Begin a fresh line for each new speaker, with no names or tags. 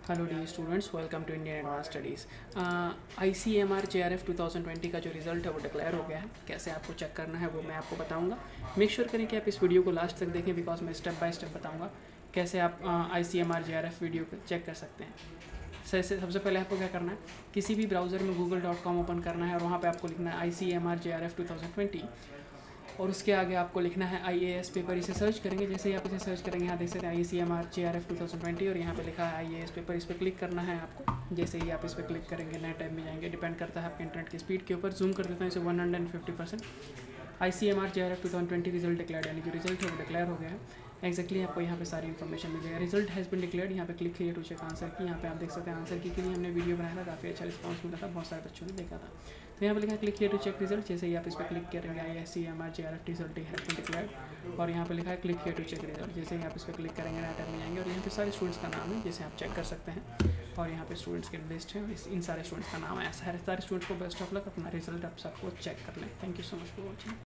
Hello dear students, welcome to Indian advance studies. ICMR JRF 2020 का जो result है वो डिक्लेयर हो गया है। कैसे आपको चेक करना है वो मैं आपको बताऊंगा। मेक श्योर करें कि आप इस वीडियो को लास्ट तक देखें, बिकॉज मैं स्टेप बाय स्टेप बताऊंगा कैसे आप ICMR JRF वीडियो को चेक कर सकते हैं। सबसे पहले आपको क्या करना है, किसी भी ब्राउज़र में google.com ओपन करना है और वहाँ पे आपको लिखना है ICMR JRF 2020 और उसके आगे आपको लिखना है IAS पेपर। इसे सर्च करेंगे, जैसे ही आप इसे सर्च करेंगे यहाँ देख सकते हैं ICMR JRF 2020 और यहाँ पे लिखा है IAS पेपर। इस पर क्लिक करना है आपको। जैसे ही आप इस पर क्लिक करेंगे नए टैब में जाएंगे। डिपेंड करता है आपके इंटरनेट की स्पीड के ऊपर। जूम कर देता हूँ इसे 150%। ICMR JRF 2020 रिजल्ट डिक्लेयर, यानी जो रिजल्ट है वो डिक्लेयर हो गया है। एक्जैक्टली आपको यहाँ पे सारी इन्फॉर्मेशन मिल जाएगा। रिजल्ट हैज़ बिन डिक्लेयर्ड, यहाँ पे क्लिक किया टू चेक आंसर की। यहाँ पे आप देख सकते हैं आंसर की के लिए हमने वीडियो बनाया था, काफ़ी अच्छा रिस्पांस मिला था, बहुत सारे बच्चों ने देखा था। तो यहाँ पे लिखा है क्लिक किया टू चेक रिजल्ट। जैसे ही आप इस पर क्लिक करेंगे ICMR JRF result has been declared और यहाँ पे लिखा है क्लिक किया टू चेक रिजल्ट। जैसे ही आप इस पर क्लिक करेंगे नया टैब में जाएंगे और यहाँ पे सारे स्टूडेंट्स का नाम है जिसे आप चेक कर सकते हैं और यहाँ पे स्टूडेंट्स की लिस्ट है। इन सारे स्टूडेंट्स का नाम है। सारे स्टूडेंट्स को बेस्ट ऑफ लक, अपना रिजल्ट आप सबको चेक कर लें। Thank you so much for watching.